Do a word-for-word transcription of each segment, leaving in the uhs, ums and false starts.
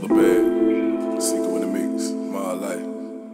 Color bad, Seeker in the mix, my life.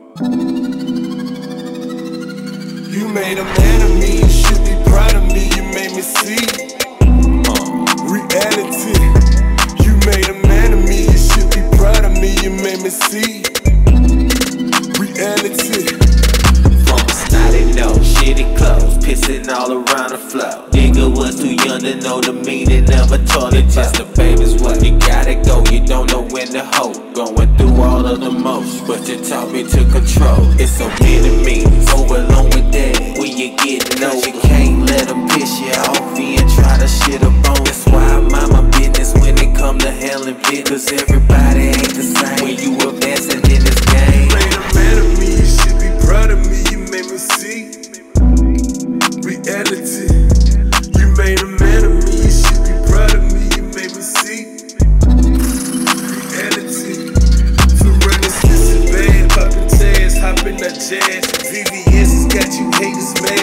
You made a man of me, you should be proud of me, you made me see uh, reality. You made a man of me, you should be proud of me, you made me see reality. From snotty nose, shitty clothes, pissing all around the floor. Nigga was too young to know the meaning, never taught it. Just the baby's what you gotta go, you don't know when to hold. Going through all of the most, but you taught me to control. It's so many meanings, over along with that. When you get low, you can't let them piss you off and try to shit up on. That's why I mind my business when it come to handling bit. Cause everybody ain't the same when you advancing in this game. You made a man of me, you should be proud of me, you made me see reality. You made a man of me, you should be proud of me, you made me see reality. For running, this is bad, popping tags, hopping that jazz. V V S has got you haters mad.